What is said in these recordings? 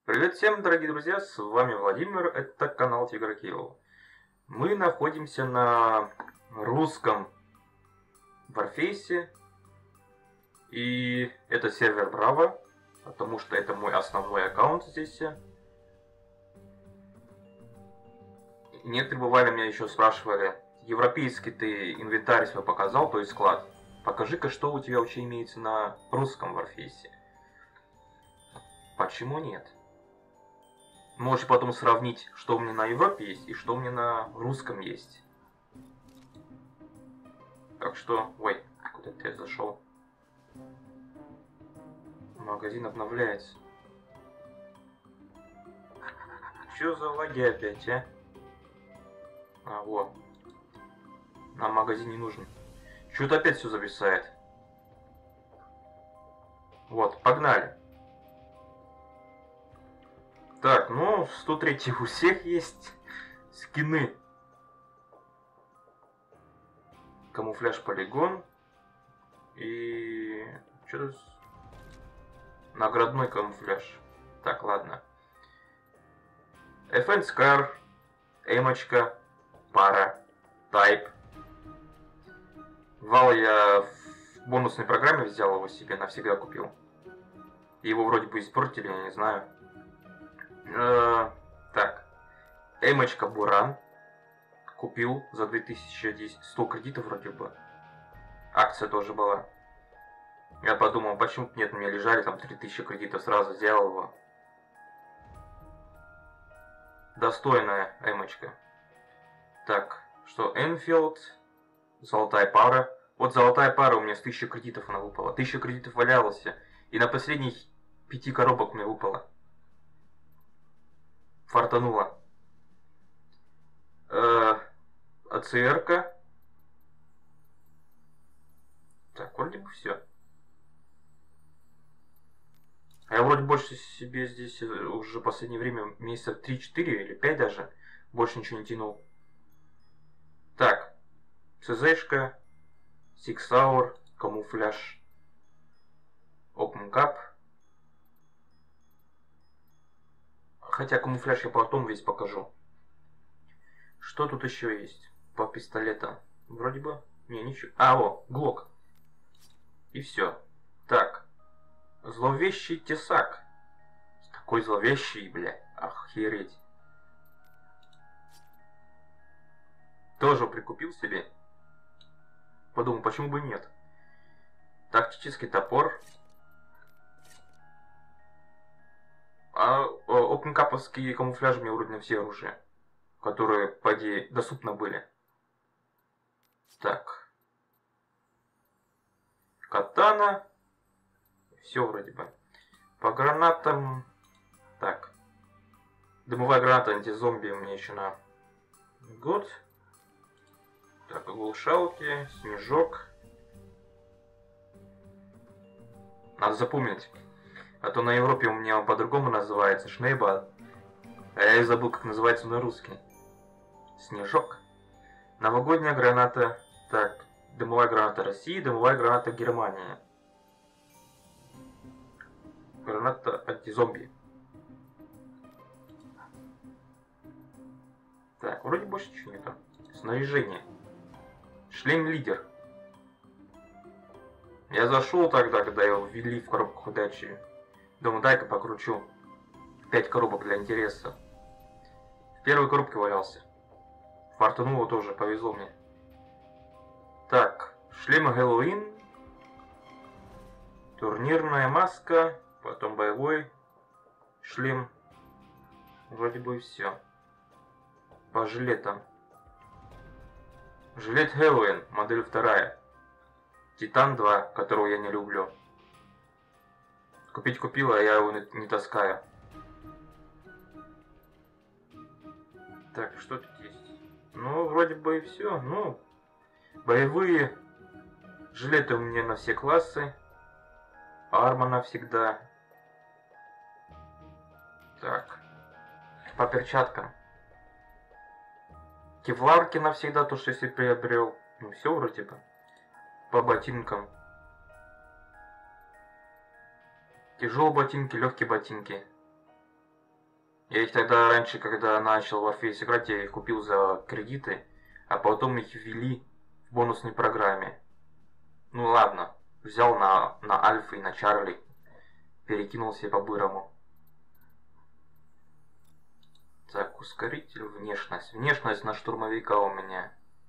Привет всем, дорогие друзья, с вами Владимир, это канал Тигр Килл. Мы находимся на русском Warface, и это сервер Браво, потому что это мой основной аккаунт здесь. Некоторые бывали меня еще спрашивали, европейский ты инвентарь свой показал, то есть склад. Покажи-ка, что у тебя вообще имеется на русском Warface. Почему нет? Можете потом сравнить, что у меня на Европе есть и что у меня на русском есть. Так что... Ой, куда-то я зашел. Магазин обновляется. Чё за лаги опять, а? Вот. Нам магазин не нужен. Чё-то опять все зависает. Вот, погнали. Так, ну, 103 у всех есть скины. Камуфляж полигон. И... Что-то... Наградной камуфляж. Так, ладно. FN Scar. Эмочка. Пара. Тайп. Вал я в бонусной программе взял его себе, навсегда купил. Его вроде бы испортили, я не знаю. Так. Эмочка Буран. Купил за 2010. 100 кредитов вроде бы. Акция тоже была. Я подумал, почему нет, у меня лежали там 3000 кредитов, сразу взял его. Достойная эмочка. Так, что Энфилд. Золотая пара. Вот золотая пара у меня с 1000 кредитов она выпала. 1000 кредитов валялась. И на последних 5 коробок мне выпало. Фартануло. АЦР-ка. Так, вроде бы все. А я вроде больше себе здесь уже в последнее время месяца 3-4 или 5 даже. Больше ничего не тянул. Так. ЦЗшка. Six Hour. Камуфляж. Open Cup. Хотя камуфляж я потом весь покажу. Что тут еще есть? По пистолетам. Вроде бы. Не, ничего. О, Глок. И все. Так. Зловещий тесак. Такой зловещий, бля. Охереть. Тоже прикупил себе. Подумал, почему бы нет. Тактический топор. Опенкаповские камуфляжи мне вроде на все оружия, которые, по идее, доступны были. Так. Катана. Все вроде бы. По гранатам. Так. Дымовая граната антизомби у меня еще на год. Так, оглушалки, снежок. Надо запомнить. А то на Европе у меня он по-другому называется. Шнейбал. А я и забыл, как называется на русский. Снежок. Новогодняя граната. Так. Дымовая граната России, дымовая граната Германии. Граната антизомби. Так, вроде больше ничего нету. Снаряжение. Шлем лидер. Я зашел тогда, когда его ввели в коробку удачи. Думаю, дай-ка покручу. 5 коробок для интереса. В первой коробке валялся. Фартануло тоже, повезло мне. Так, шлем Хэллоуин. Турнирная маска. Потом боевой шлем. Вроде бы все. По жилетам. Жилет Хэллоуин, модель 2. Титан 2, которого я не люблю. Купить купил, а я его не таскаю. Так, что тут есть? Ну, вроде бы и все. Ну, боевые жилеты у меня на все классы. Арма навсегда. Так. По перчаткам. Кевларки навсегда, то, что если приобрел. Ну, все вроде бы. По ботинкам. Тяжелые ботинки, легкие ботинки. Я их тогда раньше, когда начал Warface играть, я их купил за кредиты, а потом их ввели в бонусной программе. Ну ладно, взял на Альфа и на Чарли, перекинул себе по-бырому. Так, ускоритель, внешность. Внешность на штурмовика у меня.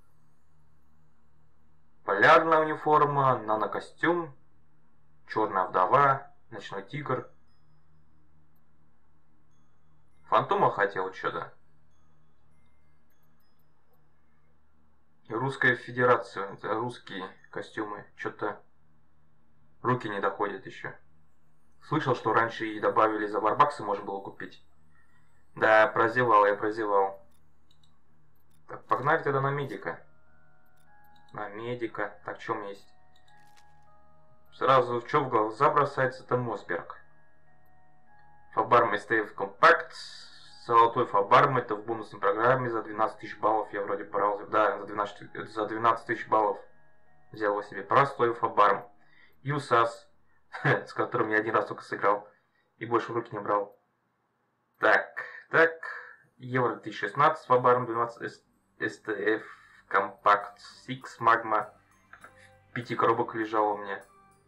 Полярная униформа, нанокостюм, черная вдова, ночной тигр. Фантома хотел что-то. И Русская Федерация, это русские костюмы. Что-то руки не доходят еще. Слышал, что раньше и добавили за варбаксы можно было купить. Да, прозевал, я прозевал. Так, погнали тогда на медика. На медика. Так, что у меня есть? Сразу, что в глаза бросается, это Мосберг. Фабарм STF Compact. Золотой Фабарм, это в бонусной программе за 12 тысяч баллов. Я вроде брал, да, за 12 тысяч баллов взял его себе. Простой Фабарм. ЮСАС, с которым я один раз только сыграл. И больше в руки не брал. Так. Евро 2016, Фабарм 12 STF Compact Six Magma. 5 коробок лежало у меня.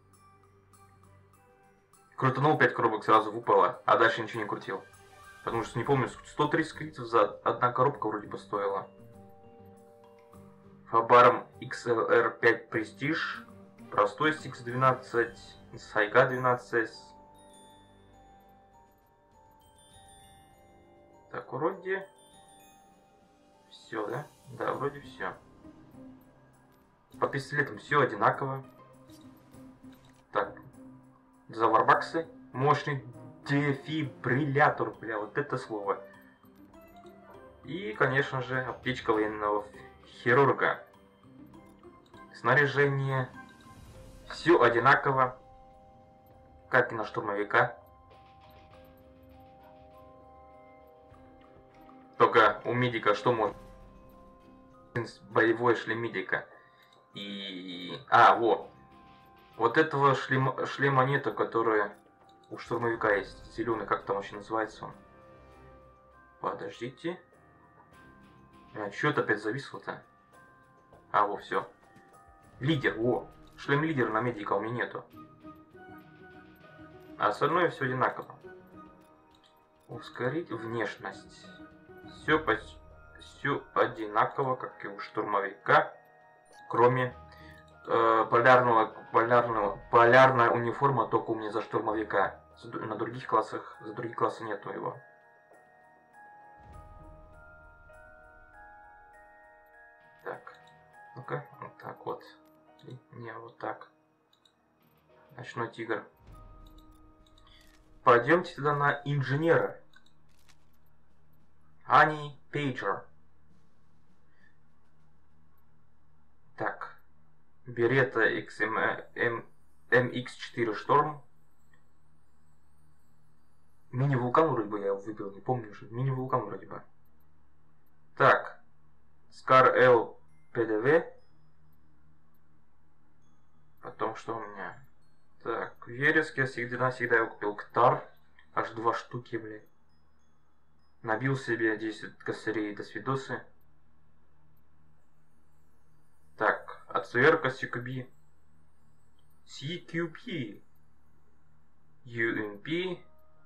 Крутанул 5 коробок, сразу выпало, а дальше ничего не крутил. Потому что не помню, 130 кредитов за одна коробка вроде бы стоила. Фабарм XLR5 Prestige. Простой X12. Сайга 12S. Так, вроде все, да? Да, вроде все. По пистолетам все одинаково. Так, за варбаксы. Мощный дефибриллятор, бля, вот это слово. И, конечно же, аптечка военного хирурга. Снаряжение. Все одинаково. Как и на штурмовика. Только у медика что может? Боевой шлем медика. И... Вот этого шлема нету, который у штурмовика есть. Зеленый, как там вообще называется он? Подождите. А что это опять зависло-то? А, во, все. Лидер, во. Шлем лидера на медика у меня нету. А остальное все одинаково. Ускорить внешность. Все одинаково, как и у штурмовика. Кроме полярная униформа только у меня за штурмовика. На других классах, за другие классы нету его. Так, ну-ка, вот так вот. И не вот так. Ночной тигр. Пойдемте тогда на инженера. Ани Пейджер. Так. Берета MX4 Шторм. Мини-вулкан вроде бы я выбил, не помню уже. Мини-вулкан вроде бы. Так. Скар L PDV. Потом что у меня? Так, вереск я всегда его купил. Ктар. Аж 2 штуки, блядь. Набил себе 10 косарей до свидосы. Так, АЦР-ка CQB. CQB. UMP.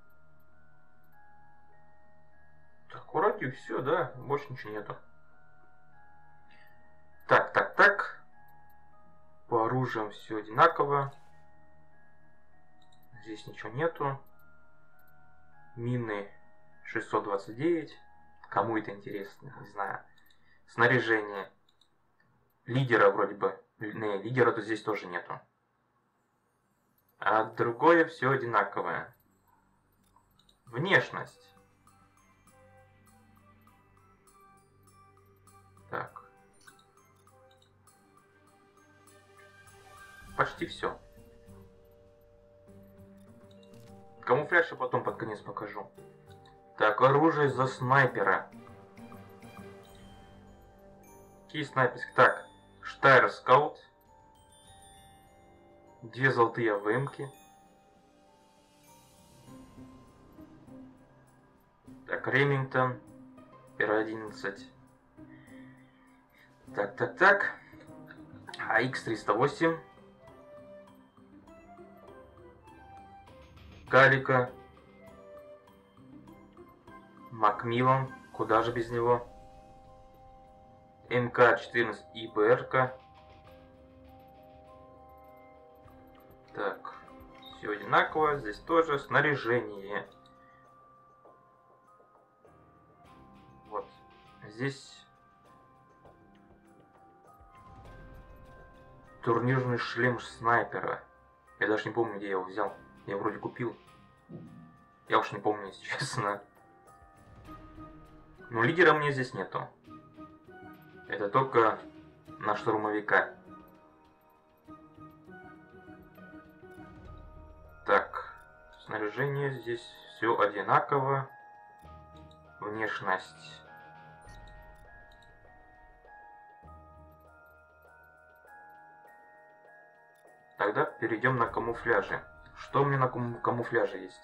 Так, вроде все, да, больше ничего нету. Так. По оружиям все одинаково. Здесь ничего нету. Мины 629. Кому это интересно, не знаю. Снаряжение. Лидера вроде бы. Не, лидера-то здесь тоже нету. А другое все одинаковое. Внешность. Так. Почти все. Камуфляж я потом под конец покажу. Так, оружие за снайпера. Какие снайперские? Так, Штайр Скаут. 2 золотые АВМки. Так, Ремингтон. р-11. Так. АХ-308. Калика. Макмиллан. Куда же без него? МК-14 ИБР-ка. Так, все одинаково. Здесь тоже снаряжение. Вот. Здесь турнирный шлем снайпера. Я даже не помню, где я его взял. Я вроде купил. Я уж не помню, если честно. Но лидера мне здесь нету. Это только на штурмовика. Так, снаряжение здесь все одинаково. Внешность. Тогда перейдем на камуфляжи. Что у меня на камуфляже есть?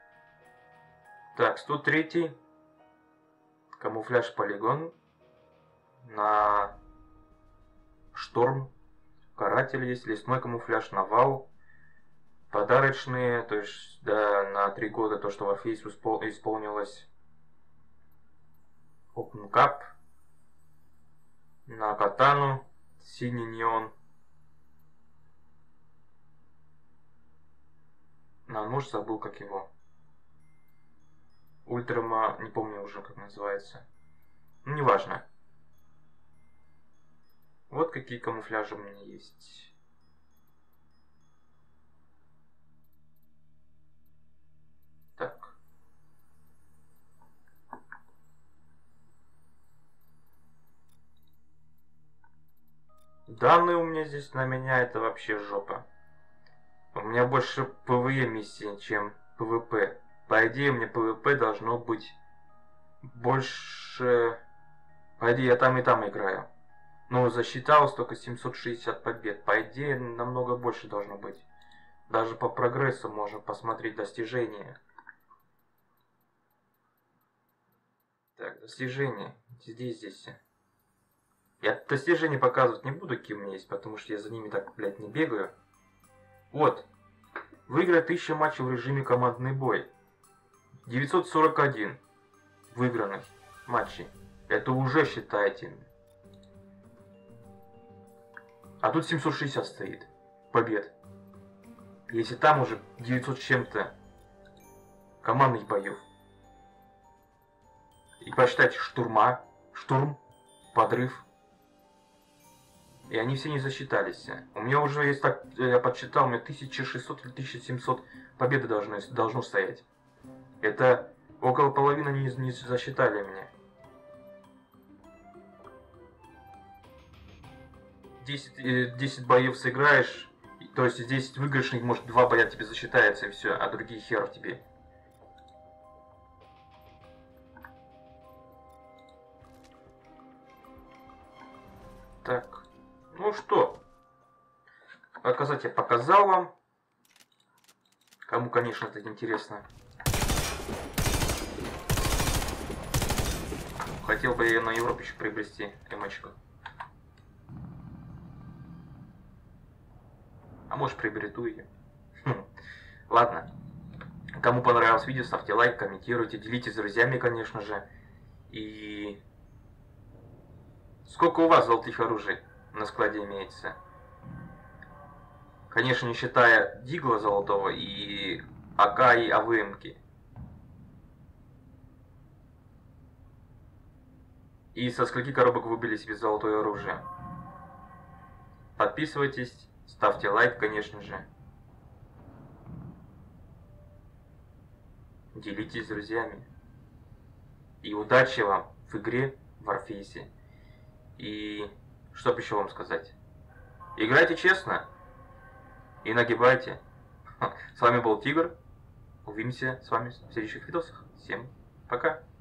Так, 103. Камуфляж полигон. На шторм. Каратель есть. Лесной камуфляж, навал. Подарочные, то есть да, на 3 года то, что Warface исполнилось. Open Cup. На катану. Синий неон. На нож забыл, как его. Ультрама, не помню уже, как называется. Ну, неважно. Вот какие камуфляжи у меня есть. Так. Данные у меня здесь на меня это вообще жопа. У меня больше ПВЕ миссии, чем ПВП. По идее, мне ПВП должно быть больше... По идее, я там и там играю. Но засчиталось только 760 побед. По идее, намного больше должно быть. Даже по прогрессу можно посмотреть достижения. Так, достижения. Здесь. Я достижения показывать не буду, какие у меня есть, потому что я за ними так, блядь, не бегаю. Вот. Выиграть 1000 матчей в режиме командный бой. 941 выигранных матчей. Это уже считайте. А тут 760 стоит побед. Если там уже 900 с чем-то командных боев. И посчитать штурм, подрыв. И они все не засчитались. У меня уже есть так, я подсчитал, у меня 1600 или 1700 победы должно стоять. Это около половины не засчитали мне. 10 боев сыграешь, то есть из 10 выигрышных, может 2 боя тебе засчитается и все, а другие хер тебе. Так, ну что, показать я показал вам. Кому, конечно, это интересно. Хотел бы я на Европе еще приобрести эмочку. А может, приобрету ее. Ладно. Кому понравилось видео, ставьте лайк, комментируйте, делитесь с друзьями, конечно же. И... Сколько у вас золотых оружий на складе имеется? Конечно, не считая Дигла золотого и АК и АВМки. И со скольки коробок выбили себе золотое оружие? Подписывайтесь, ставьте лайк, конечно же. Делитесь с друзьями. И удачи вам в игре в Warface. И что бы еще вам сказать? Играйте честно и нагибайте. С вами был Тигр. Увидимся с вами в следующих видосах. Всем пока.